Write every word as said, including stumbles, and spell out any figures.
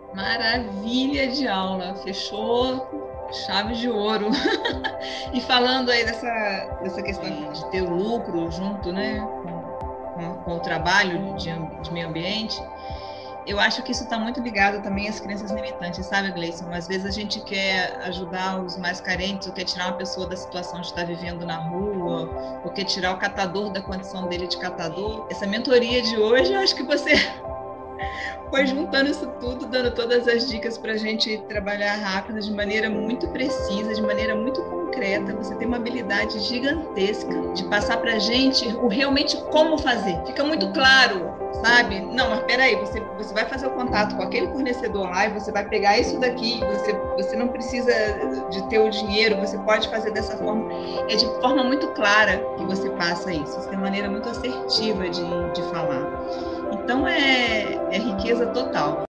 Maravilha de aula, fechou chave de ouro. E falando aí dessa, dessa questão de ter o lucro junto, né, com, com, com o trabalho de, de meio ambiente, eu acho que isso está muito ligado também às crenças limitantes, sabe, Gleison? Às vezes a gente quer ajudar os mais carentes, ou quer tirar uma pessoa da situação de estar vivendo na rua, ou quer tirar o catador da condição dele de catador. Essa mentoria de hoje, eu acho que você foi juntando isso tudo, dando todas as dicas para a gente trabalhar rápido, de maneira muito precisa, de maneira muito concreta. Você tem uma habilidade gigantesca de passar para a gente o realmente como fazer. Fica muito claro, sabe? Não, mas peraí, você, você vai fazer o contato com aquele fornecedor lá e você vai pegar isso daqui, você, você não precisa de ter o dinheiro, você pode fazer dessa forma. É de forma muito clara que você passa isso. Você tem uma maneira muito assertiva de, de falar. Então, é, é riqueza total.